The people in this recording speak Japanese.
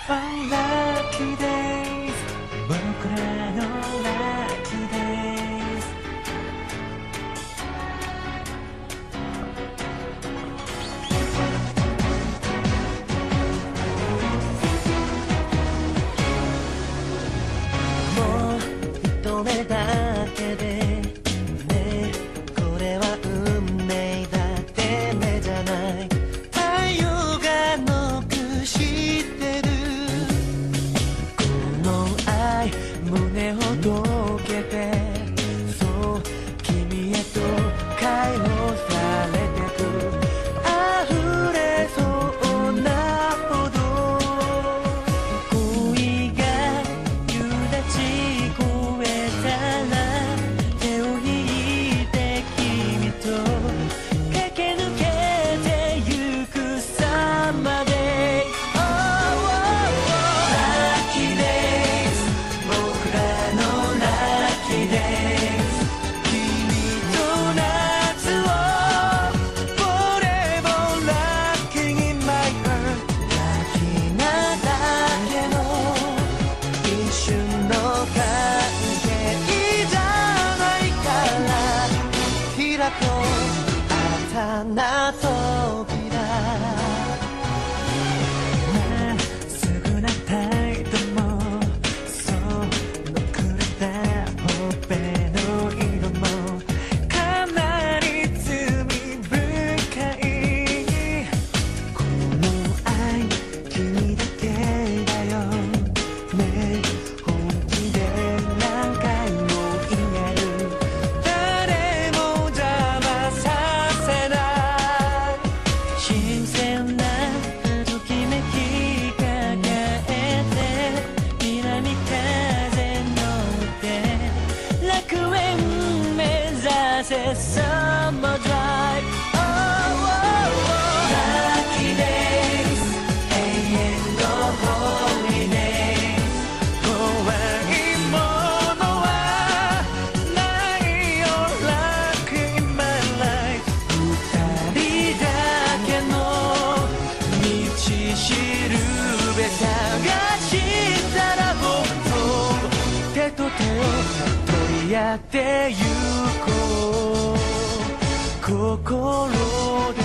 Lucky days 僕らの Lucky days もう一目だけでねこれは運命だって目じゃない太陽がノックしてる胸を溶けてそう君へと解放されてく溢れそうなほど恋が夕立越えたら手を引いて君と駆け抜けてゆくさまで新な扉まっすぐな態度もそうのくれたほっぺの色もかなり罪深いこの愛君だけだよね本気で何回も言える誰も邪魔させない新鮮なときめき抱えて南風乗って楽園目指せ Summer Drive Lucky days 永遠の Holidays 怖いものはないよ Lucky in my life 二人だけの道しるべ探したら僕と手と手を取り合ってゆこう心で